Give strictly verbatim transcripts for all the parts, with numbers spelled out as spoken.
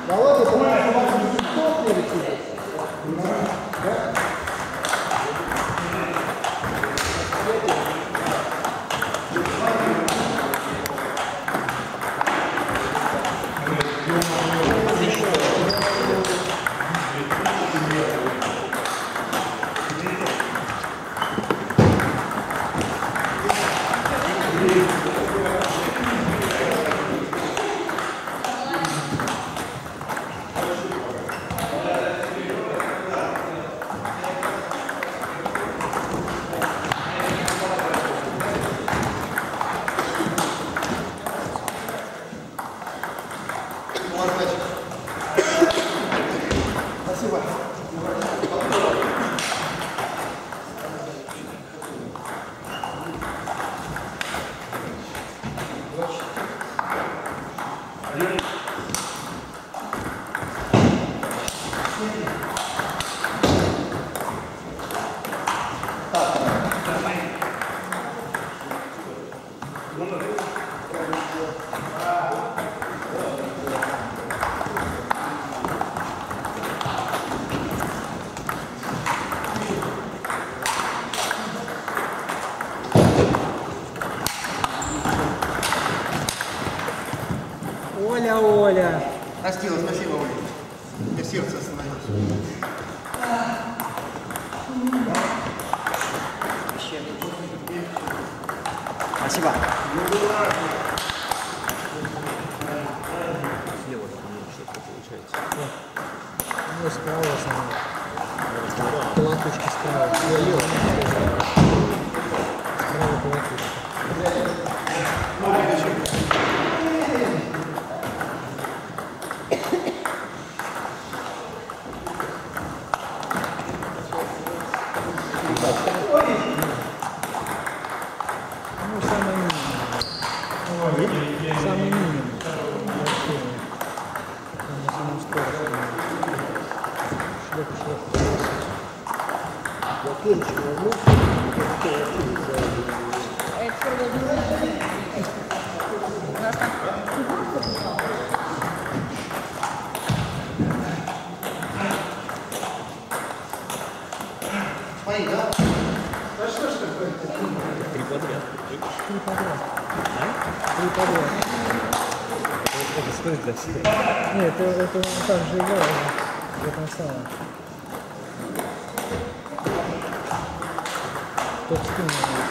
Володя, ты можешь что перейти? Да? Спасибо. Оля, Оля. Простила, спасибо, Оля. Мне сердце остановилось. Спасибо. Слева что-то получается. Ну, справа сама. Колотушки справа. Слева. Справа колотушки. Ну, самый минимум. Самый минимум. На самом сторону. Шлеп, шлеп. Я перечку возьму. Мои, да? Да что ж такое? Три подряд. Три подряд. Три подряд. Это стоит за все. Нет, это, это он так же играл. В этом самом. Тот скин.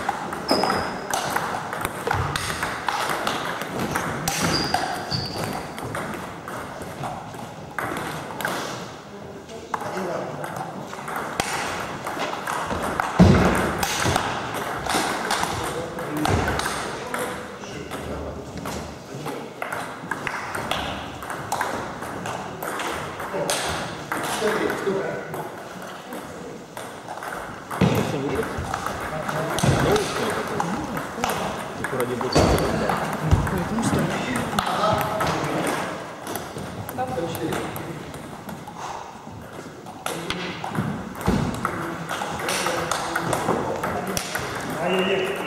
Ради бога. Поэтому что? Ай-яй-яй.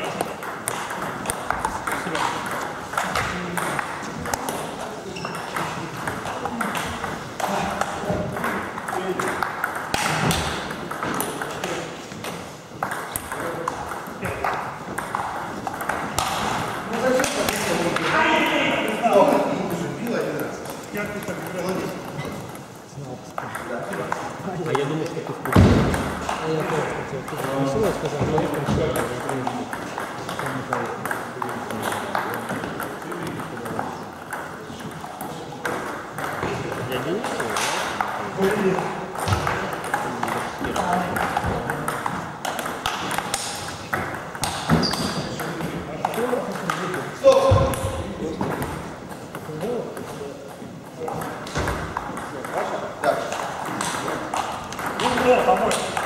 Как ты так молодец? А я думал, что ты в кухне. А я тоже хотел. Ты ничего сказал, но я пришел. Я не ничего. Ну, помочь.